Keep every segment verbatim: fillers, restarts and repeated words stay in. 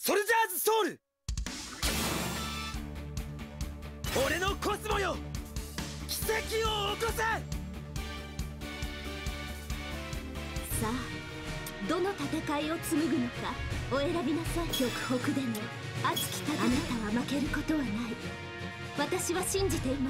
ソルジャーズソウル。俺のコスモよ、奇跡を起こせ。さあ、どの戦いを紡ぐのかお選びなさい。極北での熱き戦い、あなたは負けることはない。私は信じています。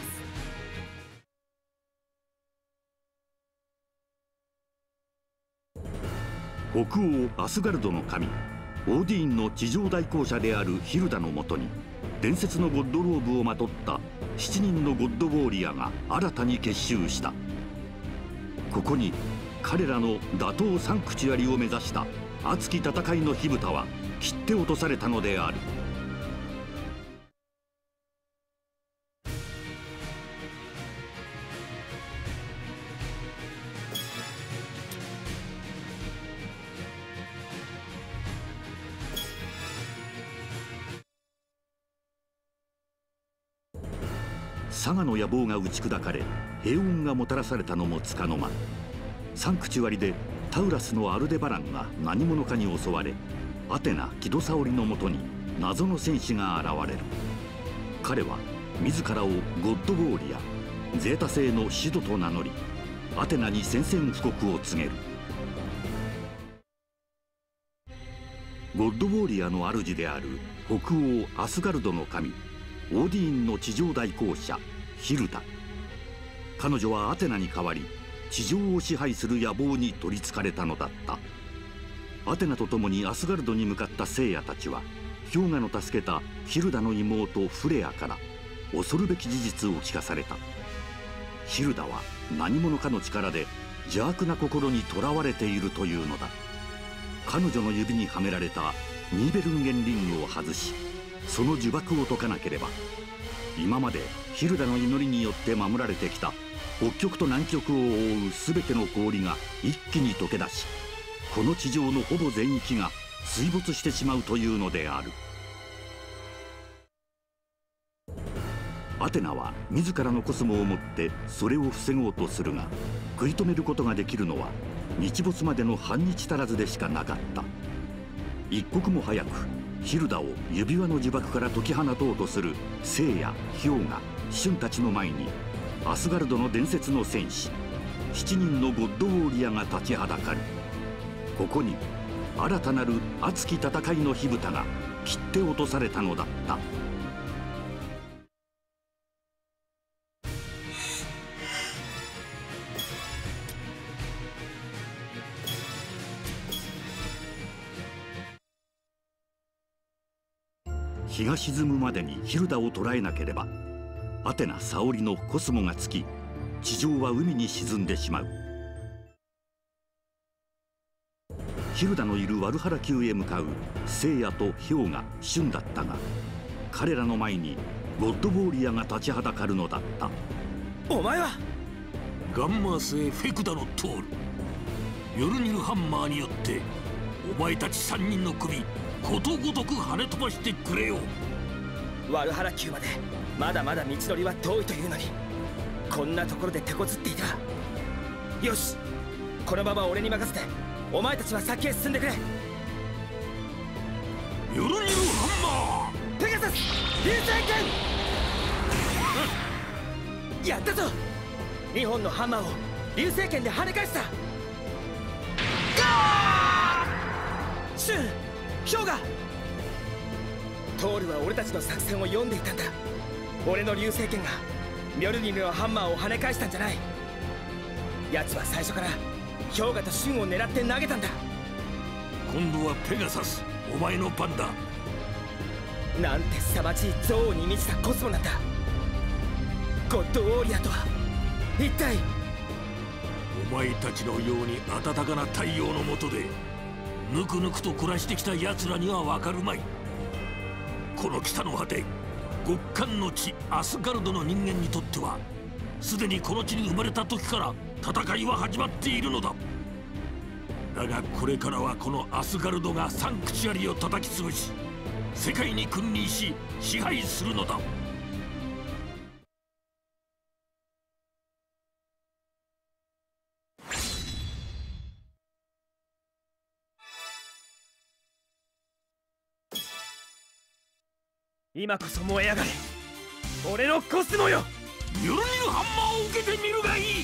北欧アスガルドの神オーディーンの地上代行者であるヒルダのもとに、伝説のゴッドローブをまとったしちにんのゴッドウォーリアが新たに結集した。ここに彼らの打倒サンクチュアリを目指した熱き戦いの火蓋は切って落とされたのである。佐賀の野望が打ち砕かれ、平穏がもたらされたのもつかの間、サンクチュアリでタウラスのアルデバランが何者かに襲われ、アテナ・キドサオリのもとに謎の戦士が現れる。彼は自らをゴッドウォーリア、ゼータ星のシドと名乗り、アテナに宣戦布告を告げる。ゴッドウォーリアの主である北欧アスガルドの神オーディーンの地上代行者ヒルダ。彼女はアテナに代わり地上を支配する野望に取りつかれたのだった。アテナと共にアスガルドに向かった聖夜たちは、氷河の助けたヒルダの妹フレアから恐るべき事実を聞かされた。ヒルダは何者かの力で邪悪な心にとらわれているというのだ。彼女の指にはめられたニーベルンゲンリングを外し、その呪縛を解かなければ、今までヒルダの祈りによって守られてきた北極と南極を覆う全ての氷が一気に溶け出し、この地上のほぼ全域が水没してしまうというのである。アテナは自らのコスモをもってそれを防ごうとするが、食い止めることができるのは日没までの半日足らずでしかなかった。一刻も早くヒルダを指輪の呪縛から解き放とうとする聖夜、氷河、シュンたちの前に、アスガルドの伝説の戦士しちにんのゴッドウォーリアが立ちはだかる。ここに新たなる熱き戦いの火蓋が切って落とされたのだった。日が沈むまでにヒルダを捕らえなければ、アテナ・サオリのコスモが尽き、地上は海に沈んでしまう。ヒルダのいるワルハラ宮へ向かう聖夜と氷河、シュンだったが、彼らの前にゴッドウォーリアが立ちはだかるのだった。 お前はガンマ星フェクダのトール、ヨルニルハンマーによってお前たちさんにんの首ことごとく跳ね飛ばしてくれよ。 ワルハラ宮までまだまだ道のりは遠いというのに、こんなところで手こずっていた。よし、このまま俺に任せてお前たちは先へ進んでくれ。 ヨルニルハンマー、 ペガサス流星剣、やったぞ。にほんのハンマーを流星剣で跳ね返した。ガーシュン、氷河、トールは俺たちの作戦を読んでいたんだ。俺の流星剣がミョルニルのハンマーを跳ね返したんじゃない。奴は最初から氷河とシュンを狙って投げたんだ。 今度はペガサス、お前の番だ。 なんて凄まじい憎悪に満ちたコスモなんだ。ゴッドウォーリアとは一体。 お前たちのように暖かな太陽の下でぬくぬくと暮らしてきた奴らにはわかるまい。この北の果て、極寒の地アスガルドの人間にとっては、すでにこの地に生まれた時から戦いは始まっているのだ。だがこれからはこのアスガルドがサンクチュアリを叩き潰し、世界に君臨し支配するのだ。 今こそ燃え上がれ、俺のコスモよ。 ミョルニルハンマーを受けてみるがいい。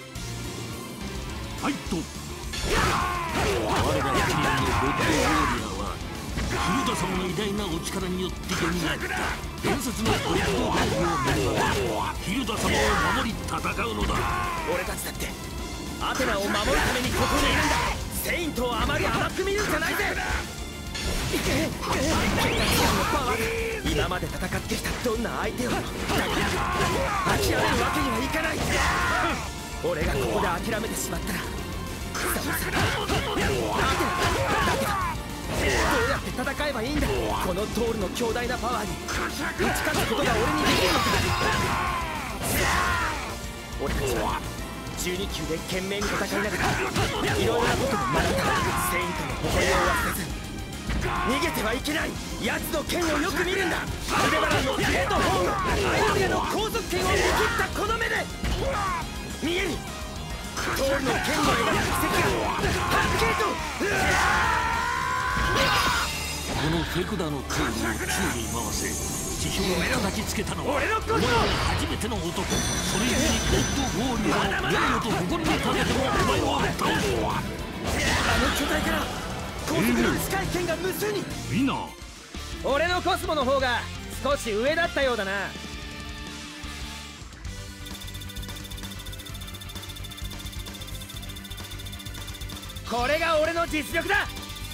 ファイト。 我ら一年のゴッドウォーリアはヒルダ様の偉大なお力によって蘇った伝説のゴッドウォーリアを目指し、ヒルダ様を守り戦うのだ。 俺たちだってアテナを守るためにここにいるんだ。セイントをあまり甘く見るんじゃないぜ。今まで戦ってきたどんな相手をも諦めるわけにはいかない。俺がここで諦めてしまったらサムさん、アテナだけどどうやって戦えばいいんだ。このトールの強大なパワーに打ち勝つことが俺にできるのか。俺たちはじゅうに級で懸命に戦いながらいろいろなことを学んだ。セイントの誇りを忘れず逃げてはいけない。奴の剣をよく見るんだ。アルデバランのグレートホーム、アイドリアの後続剣を見切ったこの目で見える。トールの剣の描く軌跡がはっきりと。 このフェクダのトールを宙に回せ地表に叩きつけたのは俺のコスモ。 お前は初めての男。それゆえにゴッドウォーリアを名誉と誇りにかけてもお前を倒す。 あの巨体から高速の近い剣が無数に。 ウィナー。 俺のコスモの方が少し上だったようだな。これが俺の実力だ。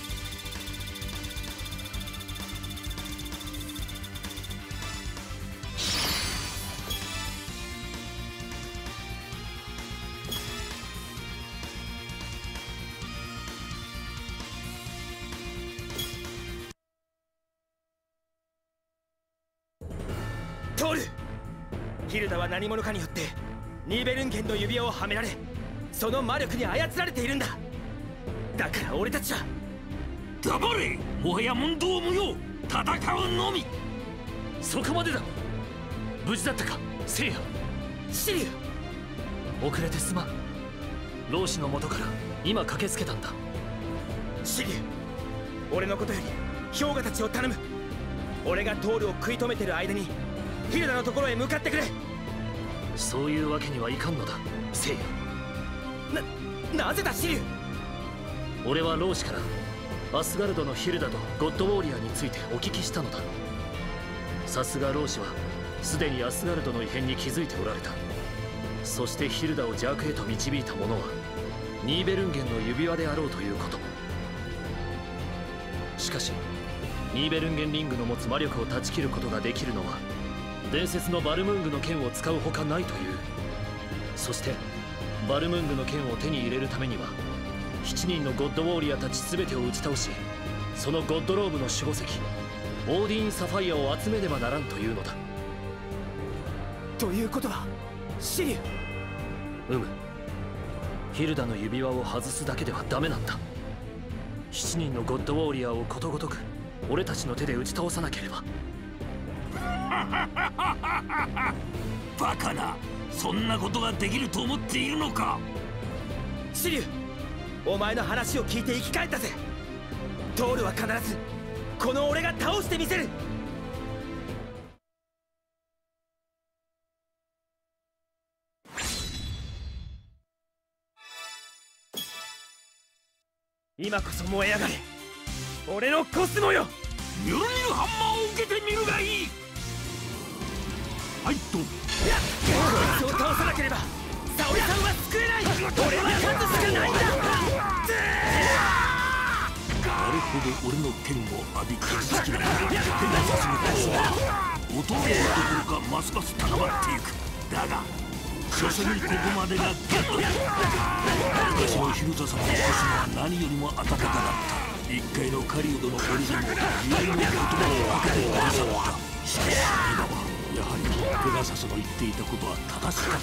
トール、ヒルダは何者かによってニーベルンゲンの指輪をはめられ、その魔力に操られているんだ。だから俺たちは。 黙れ。もはや問答無用。戦うのみ。 そこまでだ。無事だったか聖夜。 シリュウ。遅れてすまん。老子の元から今駆けつけたんだ。 シリュウ、俺のことより氷河たちを頼む。俺がトールを食い止めてる間にヒルダのところへ向かってくれ。 そういうわけにはいかんのだ聖夜。 な、なぜだシリュウ。 俺は老子からアスガルドのヒルダとゴッドウォーリアについてお聞きしたのだ。さすが老子はすでにアスガルドの異変に気づいておられた。そしてヒルダを邪悪へと導いた者はニーベルンゲンの指輪であろうということ。しかしニーベルンゲンリングの持つ魔力を断ち切ることができるのは伝説のバルムングの剣を使うほかないという。そしてバルムングの剣を手に入れるためにはしちにんのゴッドウォーリアたち全てを打ち倒し、そのゴッドローブの守護石オーディーン・サファイアを集めねばならんというのだ。 ということはシリュウ。 うむ。ヒルダの指輪を外すだけではダメなんだ。しちにんのゴッドウォーリアをことごとく俺たちの手で打ち倒さなければ。 バカな。そんなことができると思っているのか。 シリュウ、お前の話を聞いて生き返ったぜ。トールは必ずこの俺が倒してみせる。今こそ燃え上がれ、俺のコスモよ。 ミョルニルハンマーを受けてみるがいい。 ファイト。 こいつを倒さなければ沙織さんは救えない。俺は勝つしかないんだ。 あれほど俺の剣を浴び傷つきながら手が進むコスモは衰えるどころかますます高まっていく。だが所詮ここまでがゲットだ。昔のヒルダ様のコスモは何よりも温かかった。一回の狩人の折にも由来の言葉をかけてくださった。しかし今はやはりペガサスの言っていたことは正しかった。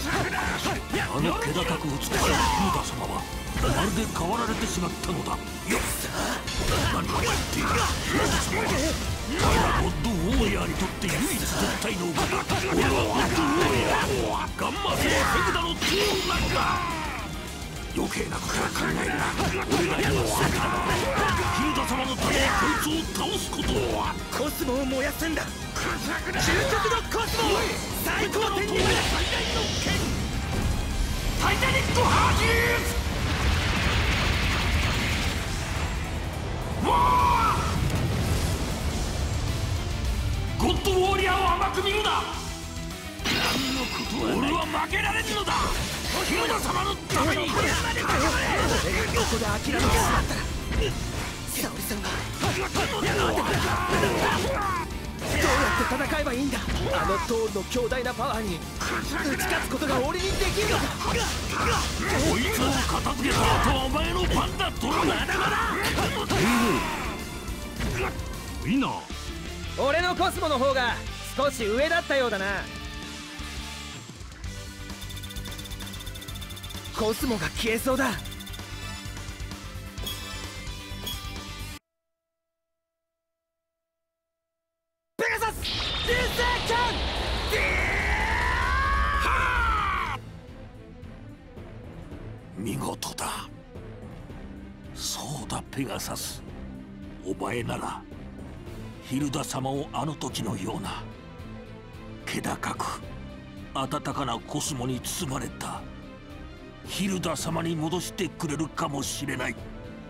あの気高く美しいヒルダ様はまるで変わられてしまったのだ。よっ何を言っている。我らゴッドウォーリアーにとって唯一絶対のお方。俺はゴッドウォーリアーガンマスのフェクダのトゥーなんだ。 余計なことは考えるな。俺が今さヒルダ様のためにこいつを倒すことを。 コスモを燃やすんだ。究極のコスモを最高点にまで。最大の剣タイタニックハーキーズ。わあゴッドウォーリアーを甘く見るな。何のことはない。俺は負けられんのだ。ヒルダ様のために。俺がここで諦めてしまったら沙織さんはどうやって戦えばいいんだ。あのトールの強大なパワーに打ち勝つことが俺にできるのか。 こいつを片付けた後はお前の番だ。ドラゴンまだまだいいな。 俺のコスモの方が少し上だったようだな。コスモが消えそうだ。ペガサス流星剣。 見事だ。そうだペガサス、お前ならヒルダ様をあの時のような気高く温かなコスモに包まれたヒルダ様に戻してくれるかもしれない。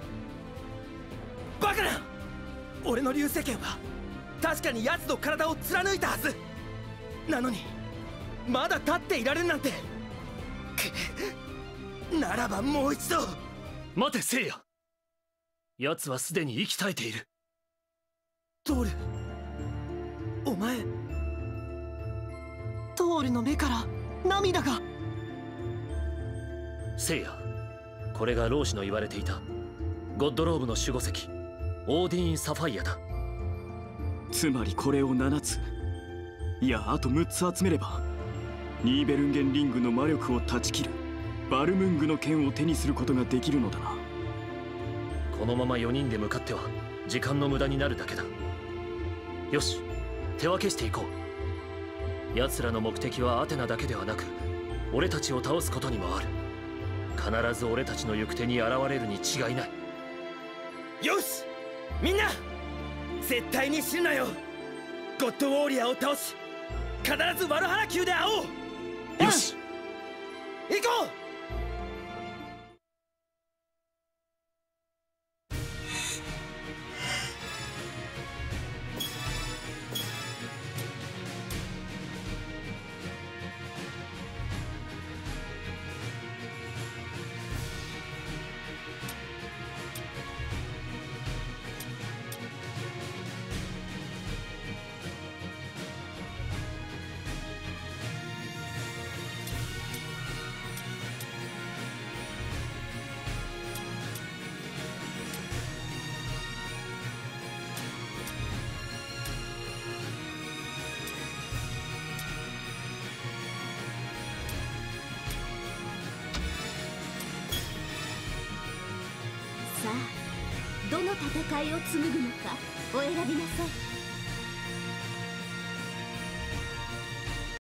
バカな。俺の流星剣は確かに奴の体を貫いたはずなのに、まだ立っていられんなんて。ならばもう一度。 待て聖夜、奴はすでに息絶えている。 トール、お前。トールの目から涙が。 聖夜、これが老子の言われていたゴッドローブの守護石オーディーン・サファイアだ。 つまりこれをななつ、いやあとむっつ集めればニーベルンゲンリングの魔力を断ち切るバルムングの剣を手にすることができるのだな。 このままよにんで向かっては時間の無駄になるだけだ。よし、手分けしていこう。奴らの目的はアテナだけではなく俺たちを倒すことにもある。必ず俺たちの行く手に現れるに違いない。 よし、みんな絶対に死ぬなよ。ゴッドウォーリアーを倒し必ずワルハラ宮で会おう。 よし、 行こう。 さあ、どの戦いを紡ぐのかお選びなさい。